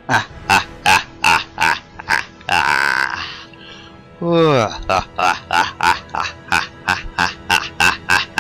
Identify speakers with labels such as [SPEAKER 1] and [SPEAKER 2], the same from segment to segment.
[SPEAKER 1] Ah, ah, ah, ah, ah, ah, ah. Ah, ah, ah, ah, ah, ah, ah, ah, ah, ah, ah,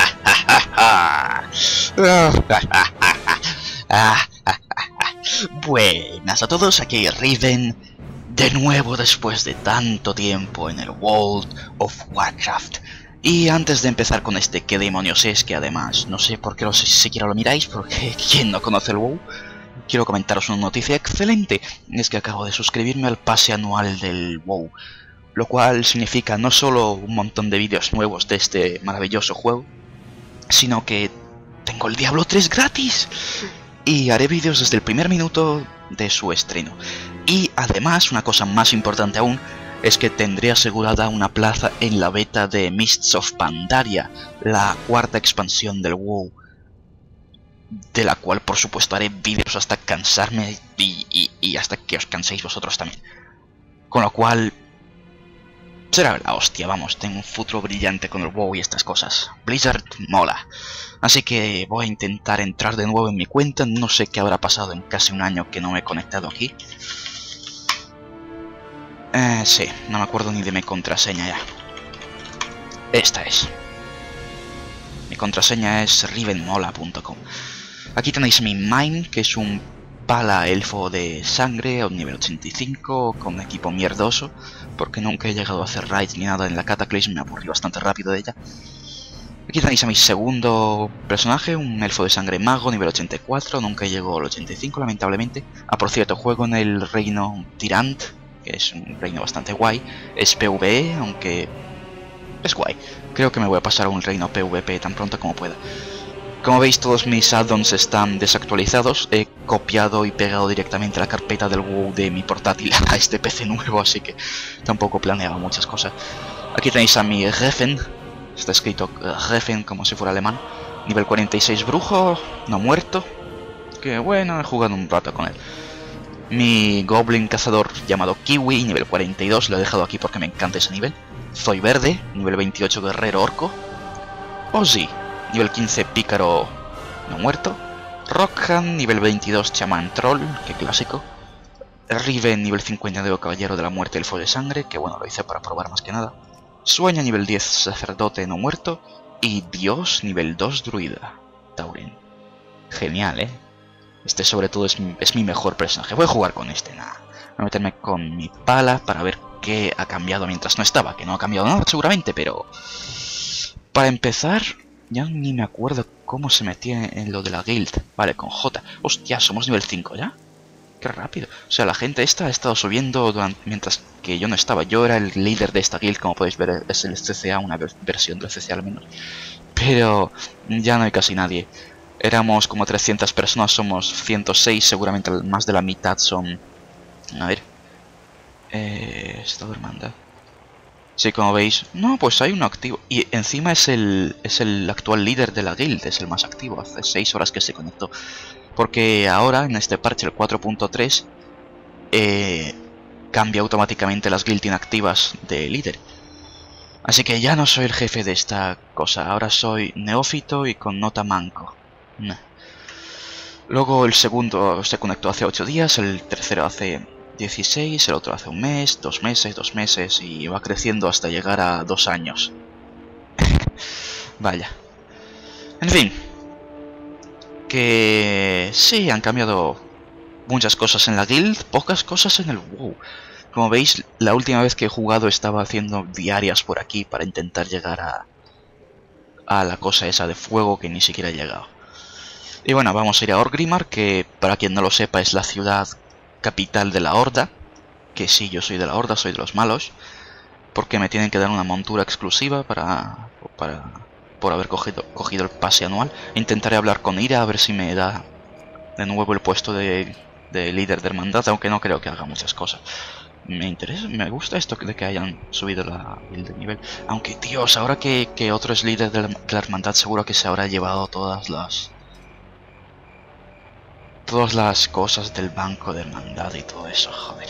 [SPEAKER 1] ah, ah. Buenas a todos, aquí Riven, de nuevo después de tanto tiempo en el World of Warcraft. Y antes de empezar con este qué demonios es, que además no sé por qué siquiera lo miráis, porque quien no conoce el WoW, quiero comentaros una noticia excelente, es que acabo de suscribirme al pase anual del WoW, lo cual significa no solo un montón de vídeos nuevos de este maravilloso juego, sino que tengo el Diablo 3 gratis y haré vídeos desde el primer minuto de su estreno. Y además, una cosa más importante aún, es que tendré asegurada una plaza en la beta de Mists of Pandaria, la cuarta expansión del WoW, de la cual por supuesto haré vídeos hasta cansarme y hasta que os canséis vosotros también. Con lo cual será la hostia, vamos, tengo un futuro brillante con el WoW y estas cosas. Blizzard mola. Así que voy a intentar entrar de nuevo en mi cuenta, no sé qué habrá pasado en casi un año que no me he conectado aquí. Sí, no me acuerdo ni de mi contraseña ya. Esta es. Mi contraseña es rivenmola.com. Aquí tenéis mi main, que es un pala elfo de sangre a un nivel 85 con equipo mierdoso, porque nunca he llegado a hacer raids ni nada en la Cataclysm, me aburrí bastante rápido de ella. Aquí tenéis a mi segundo personaje, un elfo de sangre mago, nivel 84, nunca llegó al 85 lamentablemente. Ah, por cierto, juego en el reino Tyrant, que es un reino bastante guay, es PvE, aunque es guay. Creo que me voy a pasar a un reino PvP tan pronto como pueda. Como veis, todos mis add-ons están desactualizados. He copiado y pegado directamente la carpeta del WoW de mi portátil a este PC nuevo, así que tampoco planeaba muchas cosas. Aquí tenéis a mi Refen. Está escrito Refen como si fuera alemán. Nivel 46 brujo, no muerto. Que bueno, he jugado un rato con él. Mi Goblin cazador llamado Kiwi, nivel 42, lo he dejado aquí porque me encanta ese nivel. Zoe verde, nivel 28 guerrero orco. Ozzy, nivel 15 pícaro no muerto. Rockhan, nivel 22 chamán troll, que clásico. Riven, nivel 59 caballero de la muerte elfo de sangre, que bueno, lo hice para probar más que nada. Sueña, nivel 10 sacerdote no muerto. Y Dios, nivel 2 druida, Tauren. Genial, Este sobre todo es mi mejor personaje. Voy a jugar con este, nada. Voy a meterme con mi pala para ver qué ha cambiado mientras no estaba. Que no ha cambiado nada seguramente, pero... Para empezar, ya ni me acuerdo cómo se metía en lo de la guild. Vale, con J. Hostia, somos nivel 5 ya. Qué rápido. O sea, la gente esta ha estado subiendo mientras que yo no estaba. Yo era el líder de esta guild, como podéis ver, es el CCA, una versión del CCA al menos. Pero ya no hay casi nadie. Éramos como 300 personas, somos 106, seguramente más de la mitad son... A ver... Estado de hermandad. Sí, como veis... No, pues hay uno activo. Y encima es el actual líder de la guild, es el más activo. Hace 6 horas que se conectó. Porque ahora, en este parche, el 4.3... cambia automáticamente las guild inactivas de líder. Así que ya no soy el jefe de esta cosa. Ahora soy neófito y con nota manco. Nah. Luego el segundo se conectó hace 8 días, el tercero hace 16, el otro hace un mes, 2 meses, 2 meses y va creciendo hasta llegar a 2 años. Vaya. En fin. Que sí, han cambiado muchas cosas en la guild, pocas cosas en el WoW. Como veis, la última vez que he jugado estaba haciendo diarias por aquí para intentar llegar a la cosa esa de fuego que ni siquiera he llegado. Y bueno, vamos a ir a Orgrimmar, que para quien no lo sepa es la ciudad capital de la Horda. Que sí, yo soy de la Horda, soy de los malos. Porque me tienen que dar una montura exclusiva por haber cogido el pase anual. Intentaré hablar con Ira a ver si me da de nuevo el puesto de líder de hermandad, aunque no creo que haga muchas cosas. Me interesa, me gusta esto de que hayan subido la build de nivel. Aunque, Dios, ahora que otro es líder de la hermandad, seguro que se habrá llevado todas las cosas del banco de hermandad y todo eso, joder.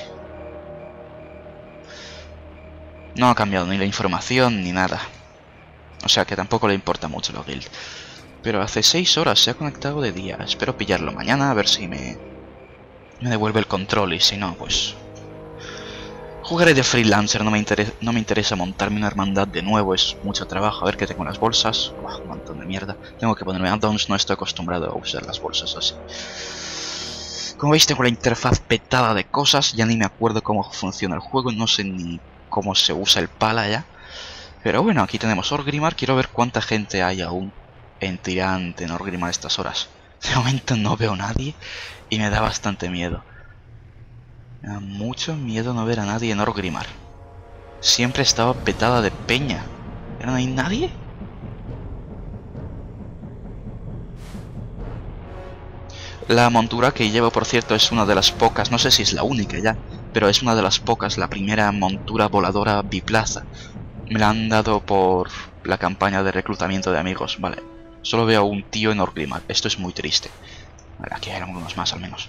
[SPEAKER 1] No ha cambiado ni la información ni nada. O sea que tampoco le importa mucho la guild. Pero hace 6 horas se ha conectado de día. Espero pillarlo mañana a ver si me me devuelve el control y si no, pues... Jugaré de freelancer, no me interesa montarme una hermandad de nuevo, es mucho trabajo. A ver qué tengo en las bolsas. Buah, un montón de mierda. Tengo que ponerme addons, no estoy acostumbrado a usar las bolsas así. Como veis tengo la interfaz petada de cosas, ya ni me acuerdo cómo funciona el juego, no sé ni cómo se usa el pala ya. Pero bueno, aquí tenemos Orgrimmar, quiero ver cuánta gente hay aún en Tirante en Orgrimmar a estas horas. De momento no veo a nadie y me da bastante miedo. Me da mucho miedo no ver a nadie en Orgrimmar. Siempre estaba petada de peña. ¿Pero no hay nadie? La montura que llevo, por cierto, es una de las pocas, no sé si es la única ya, pero es una de las pocas, la primera montura voladora biplaza. Me la han dado por la campaña de reclutamiento de amigos, vale. Solo veo a un tío en Orgrimmar, esto es muy triste. Vale, aquí hay algunos más al menos.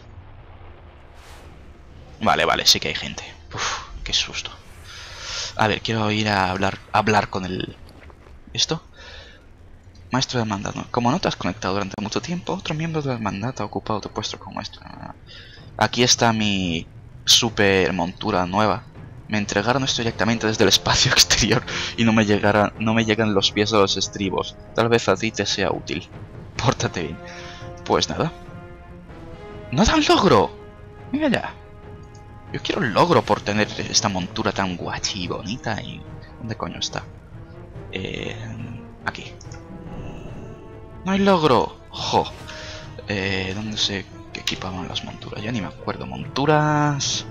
[SPEAKER 1] Vale, sí que hay gente. Uf, qué susto. A ver, quiero ir a hablar con el... ¿Esto? Maestro de hermandad, ¿no? Como no te has conectado durante mucho tiempo, otro miembro de la hermandad ha ocupado tu puesto como maestro. Aquí está mi super montura nueva. Me entregaron esto directamente desde el espacio exterior y no me llegan los pies a los estribos. Tal vez a ti te sea útil. Pórtate bien. Pues nada. ¡No da un logro! Mira ya. Yo quiero un logro por tener esta montura tan guachi y bonita. Y... ¿dónde coño está? Aquí. ¡No hay logro! ¡Jo! ¿Dónde se equipaban las monturas? Ya ni me acuerdo. Monturas...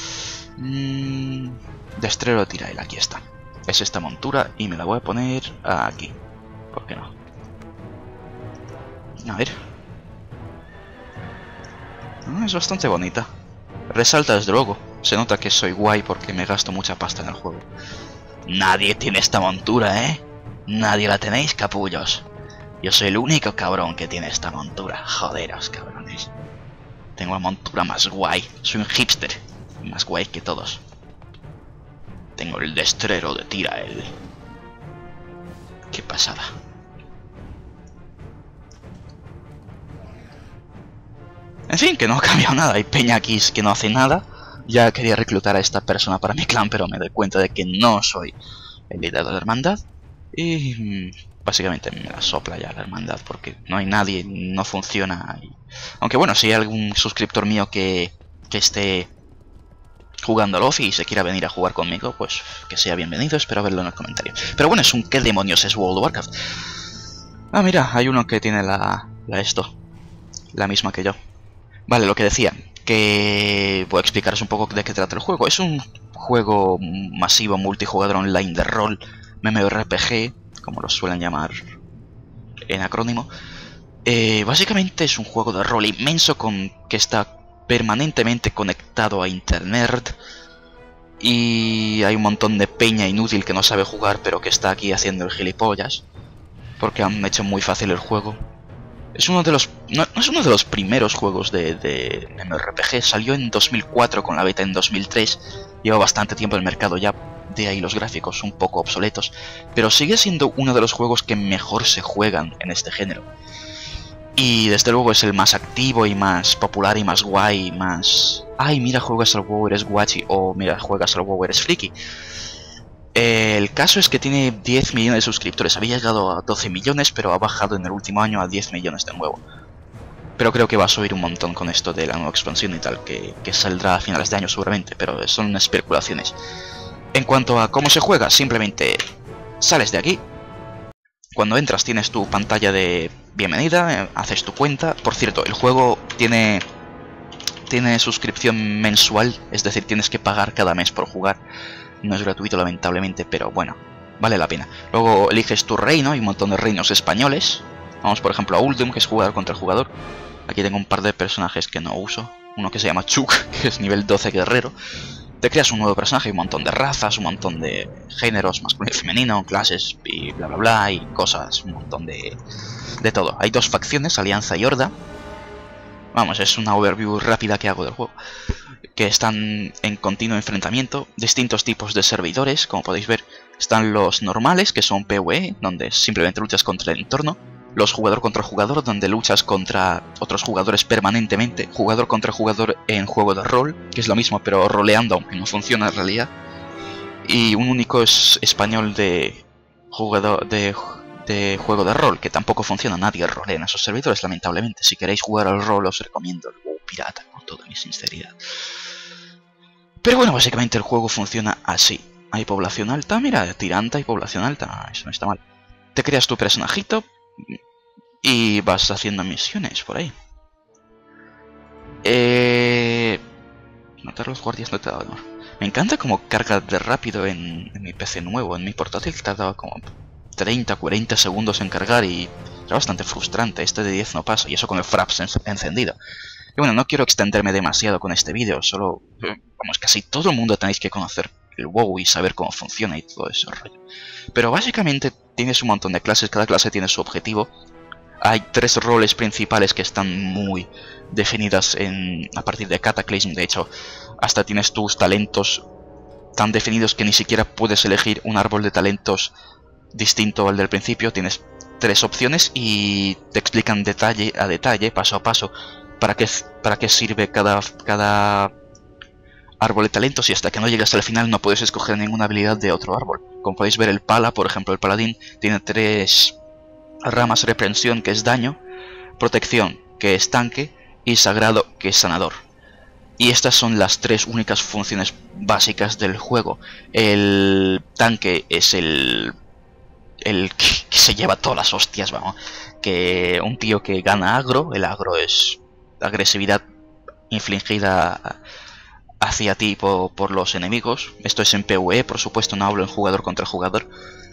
[SPEAKER 1] Destrero de Tirael, aquí está. Es esta montura y me la voy a poner aquí. ¿Por qué no? A ver. Es bastante bonita. Resalta desde luego. Se nota que soy guay porque me gasto mucha pasta en el juego. Nadie tiene esta montura, ¿eh? Nadie la tenéis, capullos. Yo soy el único cabrón que tiene esta montura. Joderos, cabrones. Tengo la montura más guay. Soy un hipster. Más guay que todos. Tengo el destrero de Tirael. Qué pasada. En fin, que no ha cambiado nada. Hay peña aquí que no hace nada. Ya quería reclutar a esta persona para mi clan, pero me doy cuenta de que no soy el líder de la hermandad. Y básicamente me la sopla ya la hermandad porque no hay nadie, no funciona. Aunque bueno, si hay algún suscriptor mío que esté jugando al Offi y se quiera venir a jugar conmigo, pues que sea bienvenido, espero verlo en los comentarios. Pero bueno, es un ¿qué demonios es World of Warcraft? Ah, mira, hay uno que tiene la misma que yo. Vale, lo que decía, que voy a explicaros un poco de qué trata el juego. Es un juego masivo multijugador online de rol, MMORPG, como lo suelen llamar en acrónimo. Básicamente es un juego de rol inmenso que está permanentemente conectado a internet y hay un montón de peña inútil que no sabe jugar pero que está aquí haciendo el gilipollas porque han hecho muy fácil el juego. Es uno de los... no es uno de los primeros juegos de MMORPG, salió en 2004 con la beta en 2003, lleva bastante tiempo en el mercado ya, de ahí los gráficos un poco obsoletos, pero sigue siendo uno de los juegos que mejor se juegan en este género. Y desde luego es el más activo y más popular y más guay, más... ¡ay, mira, juegas al WoW, eres guachi! O mira, juegas al WoW, eres friki. El caso es que tiene 10 millones de suscriptores. Había llegado a 12 millones, pero ha bajado en el último año a 10 millones de nuevo. Pero creo que va a subir un montón con esto de la nueva expansión y tal, que saldrá a finales de año seguramente, pero son especulaciones. En cuanto a cómo se juega, simplemente sales de aquí. Cuando entras tienes tu pantalla de bienvenida, haces tu cuenta. Por cierto, el juego tiene suscripción mensual, es decir, tienes que pagar cada mes por jugar. No es gratuito lamentablemente, pero bueno, vale la pena. Luego eliges tu reino, hay un montón de reinos españoles. Vamos por ejemplo a Uldum, que es jugador contra el jugador. Aquí tengo un par de personajes que no uso. Uno que se llama Chuk, que es nivel 12 guerrero. Te creas un nuevo personaje, un montón de razas, un montón de géneros, masculino y femenino, clases y bla bla bla, y cosas, un montón de todo. Hay dos facciones, Alianza y Horda. Vamos, es una overview rápida que hago del juego. Que están en continuo enfrentamiento, distintos tipos de servidores, como podéis ver. Están los normales, que son PvE, donde simplemente luchas contra el entorno. los jugador contra jugador, donde luchas contra otros jugadores permanentemente, jugador contra jugador en juego de rol, que es lo mismo pero roleando, aunque no funciona en realidad, y un único español de jugador de juego de rol, que tampoco funciona. Nadie rolea en esos servidores, lamentablemente. Si queréis jugar al rol os recomiendo el WoW pirata, con toda mi sinceridad. Pero bueno, básicamente el juego funciona así. Hay población alta, mira, tiranta y población alta, eso no está mal. Te creas tu personajito y vas haciendo misiones por ahí. Matar a los guardias no te da honor. Me encanta como carga de rápido en mi PC nuevo. En mi portátil tardaba como 30-40 segundos en cargar y era bastante frustrante. Este de 10 no pasa, y eso con el Fraps encendido. Y bueno, no quiero extenderme demasiado con este vídeo, solo, vamos, casi todo el mundo tenéis que conocer el WoW y saber cómo funciona y todo ese rollo. Pero básicamente tienes un montón de clases, cada clase tiene su objetivo. Hay 3 roles principales que están muy definidas a partir de Cataclysm. De hecho, hasta tienes tus talentos tan definidos que ni siquiera puedes elegir un árbol de talentos distinto al del principio. Tienes 3 opciones y te explican detalle a detalle, paso a paso, para qué sirve cada árbol de talentos, y hasta que no llegas al final no puedes escoger ninguna habilidad de otro árbol. Como podéis ver, el Pala, por ejemplo, el Paladín, tiene 3 ramas: reprensión, que es daño, protección, que es tanque, y sagrado, que es sanador. Y estas son las 3 únicas funciones básicas del juego. El tanque es el que se lleva todas las hostias, vamos. Que un tío que gana agro. El agro es agresividad infligida hacia ti por los enemigos. Esto es en PvE, por supuesto, no hablo en jugador contra jugador.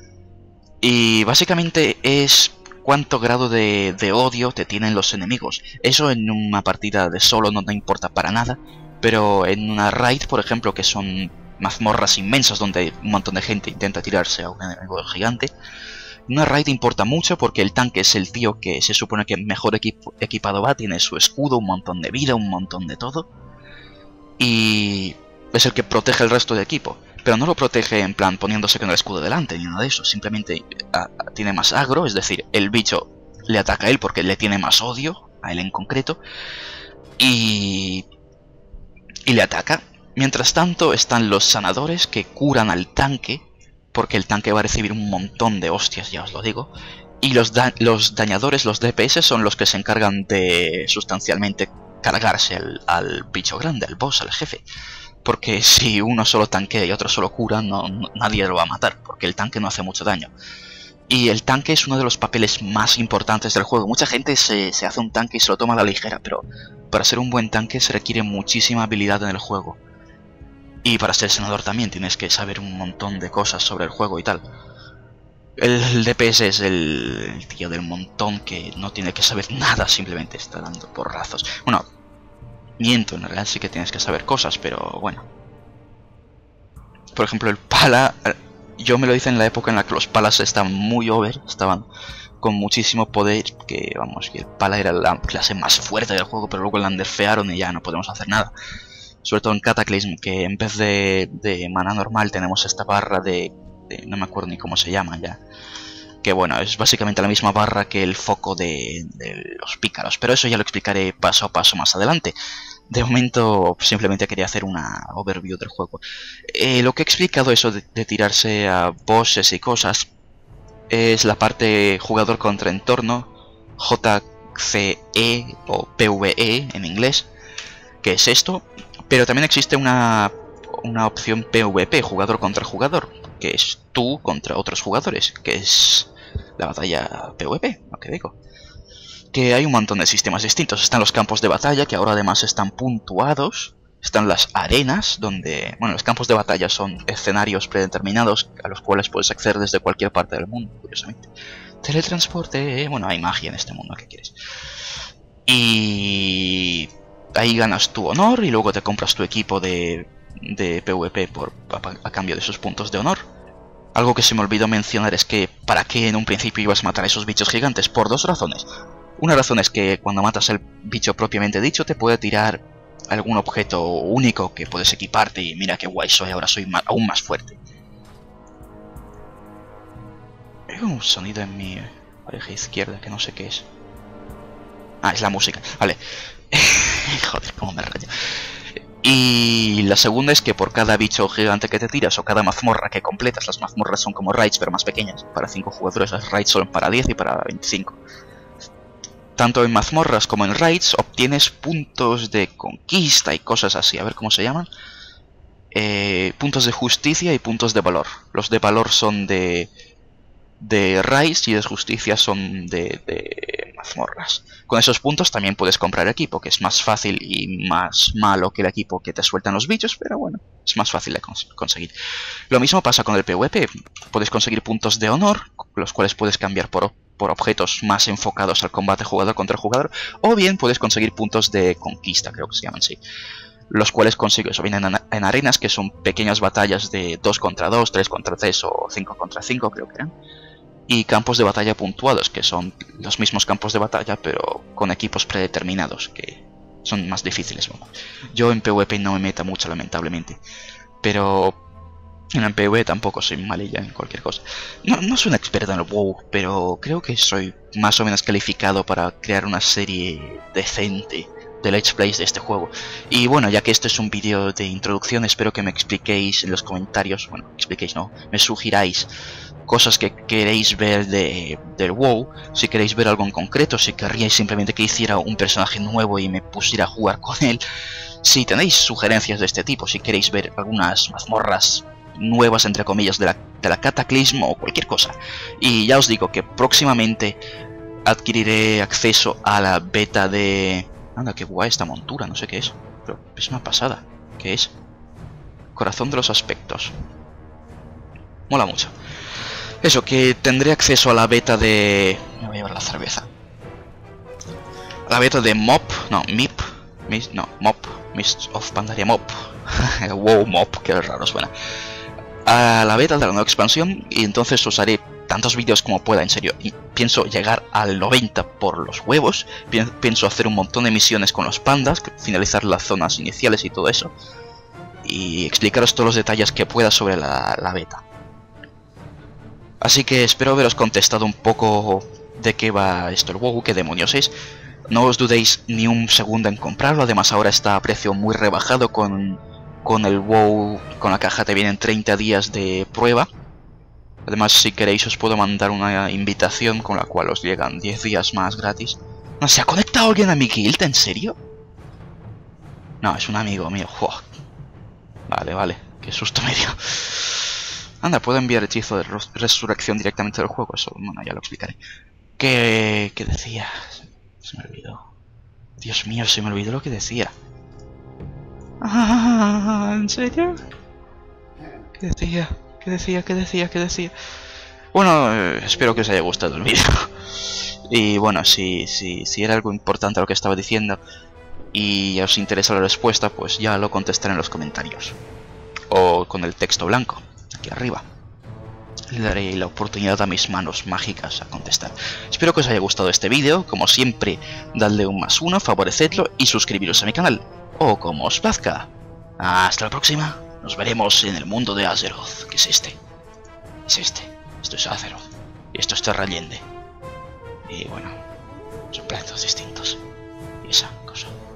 [SPEAKER 1] Y básicamente es cuánto grado de odio te tienen los enemigos. Eso en una partida de solo no te importa para nada, pero en una raid, por ejemplo, que son mazmorras inmensas donde un montón de gente intenta tirarse a un enemigo gigante, una raid importa mucho porque el tanque es el tío que se supone que mejor equipado va, tiene su escudo, un montón de vida, un montón de todo, y es el que protege el resto del equipo. Pero no lo protege en plan poniéndose con el escudo delante ni nada de eso. Simplemente tiene más agro, es decir, el bicho le ataca a él porque le tiene más odio, a él en concreto, y le ataca. Mientras tanto están los sanadores, que curan al tanque, porque el tanque va a recibir un montón de hostias, ya os lo digo. Y los dañadores, los DPS, son los que se encargan de sustancialmente cargarse al bicho grande, al boss, al jefe. Porque si uno solo tanquea y otro solo cura, nadie lo va a matar, porque el tanque no hace mucho daño. Y el tanque es uno de los papeles más importantes del juego. Mucha gente se hace un tanque y se lo toma a la ligera, pero para ser un buen tanque se requiere muchísima habilidad en el juego. Y para ser senador también tienes que saber un montón de cosas sobre el juego y tal. El DPS es el tío del montón que no tiene que saber nada, simplemente está dando porrazos. Bueno, miento, en realidad sí que tienes que saber cosas, pero bueno. Por ejemplo, el Pala, yo me lo hice en la época en la que los Palas estaban muy over, estaban con muchísimo poder, que vamos, que el Pala era la clase más fuerte del juego, pero luego la nerfearon y ya no podemos hacer nada. Sobre todo en Cataclysm, que en vez de maná normal tenemos esta barra de no me acuerdo ni cómo se llama ya. Que bueno, es básicamente la misma barra que el foco de los pícaros, pero eso ya lo explicaré paso a paso más adelante. De momento simplemente quería hacer una overview del juego. Lo que he explicado, eso de tirarse a bosses y cosas, es la parte jugador contra entorno, JCE o PvE en inglés, que es esto. Pero también existe una opción PvP, jugador contra jugador, que es tú contra otros jugadores, que es la batalla PvP, lo que digo. Que hay un montón de sistemas distintos. Están los campos de batalla, que ahora además están puntuados. Están las arenas, donde... Bueno, los campos de batalla son escenarios predeterminados a los cuales puedes acceder desde cualquier parte del mundo, curiosamente. Teletransporte... Bueno, hay magia en este mundo, ¿qué quieres? Y... ahí ganas tu honor y luego te compras tu equipo de PvP a cambio de esos puntos de honor. Algo que se me olvidó mencionar es que ¿para qué en un principio ibas a matar a esos bichos gigantes? Por 2 razones. Una razón es que cuando matas al bicho propiamente dicho te puede tirar algún objeto único que puedes equiparte y mira qué guay soy, ahora soy aún más fuerte. Hay un sonido en mi Eje izquierda, que no sé qué es. Ah, es la música. Vale. Joder, cómo me rayo. Y la segunda es que por cada bicho gigante que te tiras o cada mazmorra que completas, las mazmorras son como raids pero más pequeñas. Para 5 jugadores las raids son para 10 y para 25. Tanto en mazmorras como en raids obtienes puntos de conquista y cosas así. A ver cómo se llaman. Puntos de justicia y puntos de valor. Los de valor son de raids y de justicia son de mazmorras. Con esos puntos también puedes comprar equipo, que es más fácil y más malo que el equipo que te sueltan los bichos, pero bueno, es más fácil de conseguir. Lo mismo pasa con el PvP. Puedes conseguir puntos de honor, los cuales puedes cambiar por objetos más enfocados al combate jugador contra jugador, o bien puedes conseguir puntos de conquista, creo que se llaman así, los cuales consigues o bien en arenas, que son pequeñas batallas de 2 contra 2, 3 contra 3 o 5 contra 5, creo que eran, y campos de batalla puntuados, que son los mismos campos de batalla pero con equipos predeterminados, que son más difíciles. Bueno, yo en PvP no me meto mucho, lamentablemente, pero en el PvE tampoco soy malilla en cualquier cosa. No soy un experto en el WoW, pero creo que soy más o menos calificado para crear una serie decente de Let's Plays de este juego. Y bueno, ya que este es un vídeo de introducción, espero que me expliquéis en los comentarios, bueno, expliquéis no, me sugiráis cosas que queréis ver del WoW, si queréis ver algo en concreto, si querríais simplemente que hiciera un personaje nuevo y me pusiera a jugar con él, si tenéis sugerencias de este tipo, si queréis ver algunas mazmorras nuevas entre comillas de la Cataclismo o cualquier cosa. Y ya os digo que próximamente adquiriré acceso a la beta de... Anda, qué guay esta montura, no sé qué es, pero es una pasada. ¿Qué es? Corazón de los aspectos. Mola mucho. Eso, que tendré acceso a la beta de... Me voy a llevar la cerveza. La beta de MOP, no, MIP, no, MOP, Mists of Pandaria MOP. WoW MOP, que raro suena. A la beta de la nueva expansión, y entonces os haré tantos vídeos como pueda, en serio. Y pienso llegar al 90 por los huevos. Pienso hacer un montón de misiones con los pandas, finalizar las zonas iniciales y todo eso, y explicaros todos los detalles que pueda sobre la beta. Así que espero haberos contestado un poco de qué va esto el WoW, qué demonios es. No os dudéis ni un segundo en comprarlo, además ahora está a precio muy rebajado con el WoW, con la caja te vienen 30 días de prueba. Además, si queréis os puedo mandar una invitación con la cual os llegan 10 días más gratis. ¿No se ha conectado alguien a mi guild? ¿En serio? No, es un amigo mío. ¡Wow! Vale, qué susto me dio. Anda, puedo enviar hechizo de resurrección directamente del juego. Eso, bueno, ya lo explicaré. ¿Qué decía? Se me olvidó. Dios mío, se me olvidó lo que decía. Ah, ¿en serio? ¿Qué decía? Bueno, espero que os haya gustado el vídeo. Y bueno, si era algo importante lo que estaba diciendo y os interesa la respuesta, pues ya lo contestaré en los comentarios. O con el texto blanco, aquí arriba. Le daré la oportunidad a mis manos mágicas a contestar. Espero que os haya gustado este vídeo. Como siempre, dadle un +1, favorecedlo y suscribiros a mi canal. O como os plazca. Hasta la próxima. Nos veremos en el mundo de Azeroth. ¿Qué es este? Es este. Esto es Azeroth. Y esto es Terra Allende. Y bueno, son planetas distintos. Y esa cosa.